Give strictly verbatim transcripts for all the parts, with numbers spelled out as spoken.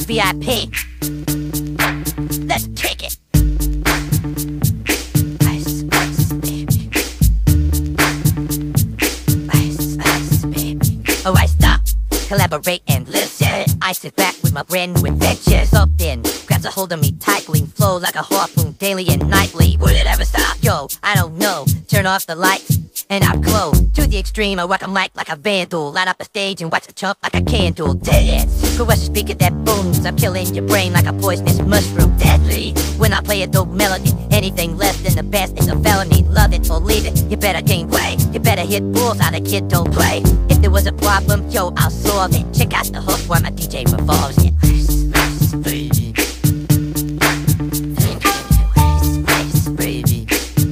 V I P. Let's kick it. Ice, ice, baby. Ice, ice, baby. Alright, stop. Collaborate and listen. I sit back with my brand new invention. Something grabs a hold of me tightly, flow like a harpoon daily and nightly. Would it ever stop? Yo, I don't know. Turn off the lights and I glow to the extreme. I rock a mic like a vandal, light up a stage and watch it chump like a candle. Dance, crush a speaker that booms. I'm killing your brain like a poisonous mushroom. Deadly when I play a dope melody. Anything less than the best is a felony. Love it or leave it. You better gain weight. You better hit bulls out. A kid don't play. If there was a problem, yo, I'll solve it. Check out the hook while my D J revolves it. Ice, baby. Ice, baby.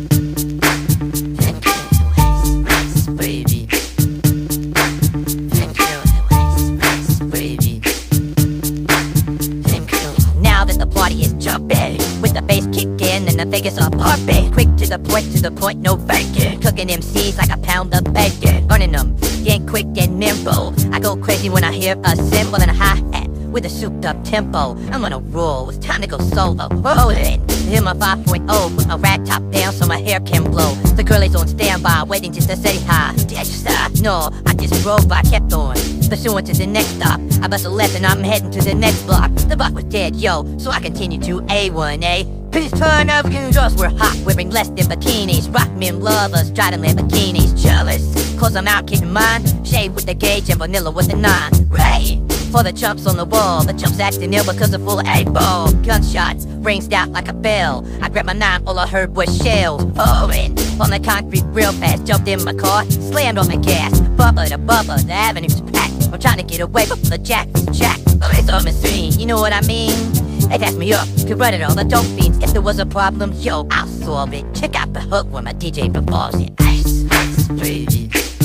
Party is jumping with the bass kicking and the Vegas are pumping. Quick to the point, to the point, no faking. Cooking M Cs like a pound of bacon. Burning them, getting quick and nimble. I go crazy when I hear a cymbal and a hi-hat with a souped up tempo. I'm on a roll, it's time to go solo. Rolling, hit my five point oh, put my rag top down so my hair can blow. The girl is on standby, waiting just to say hi. Did you stop? No, I just drove, I kept on. Pursuing to the next stop, I bust a left and I'm heading to the next block. The block was dead, yo, so I continued to A one, eh? Please turn up, girls were hot, wearing less than bikinis. Rock men lovers, driving Lamborghinis. Jealous, cause I'm out getting mine. Shade with the gauge and vanilla with the nine. Right, for the chumps on the wall. The chumps acting ill because they're full of eight-ball. Gunshots, rings out like a bell. I grabbed my nine, all I heard was shells. Falling on the concrete real fast. Jumped in my car, slammed on the gas. Bubba to bubba, the avenue's packed. I'm trying to get away from the jack, jack. Oh, it's on the screen, you know what I mean? They pass me up, could run it all the dope fiends. If there was a problem, yo, I'll solve it. Check out the hook when my D J performs it. Ice, ice, baby.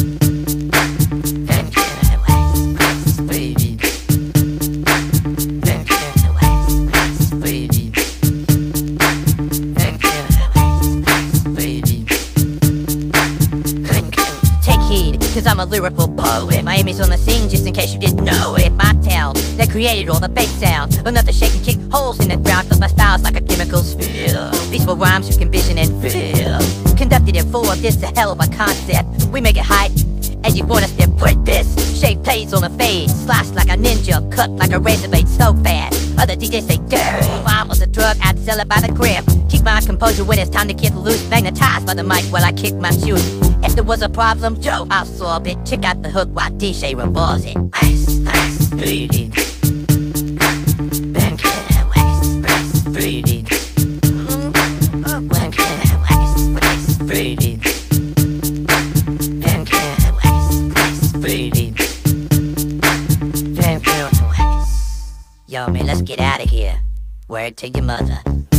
Then get away, ice, baby. Then get away, ice, baby. Then get away, ice, baby. Then get away. Take heed, cause I'm a lyrical poet. My aim is on the scene, just in case you didn't know it. My town that created all the bass sounds. Enough to shake and kick holes in the ground, cause my style's like a chemical spill. Peaceful rhymes you can vision and feel. Conducted in full, this a hell of a concept. We make it hype, as you want us to put this. Shape plays on the fade, slice like a ninja, cut like a razor blade so fast. Other D Js say, damn, rhyme was a drug, I'd sell it by the gram. Keep my composure when it's time to get loose. Magnetized by the mic while I kick my shoes. If there was a problem, yo, I'll solve it. Check out the hook while D J revolves it. Ice, ice, baby. Then get away, ice, baby. Then get away, ice, baby. Then get away, ice, baby. Then get away. Yo, man, let's get out of here. Word to your mother.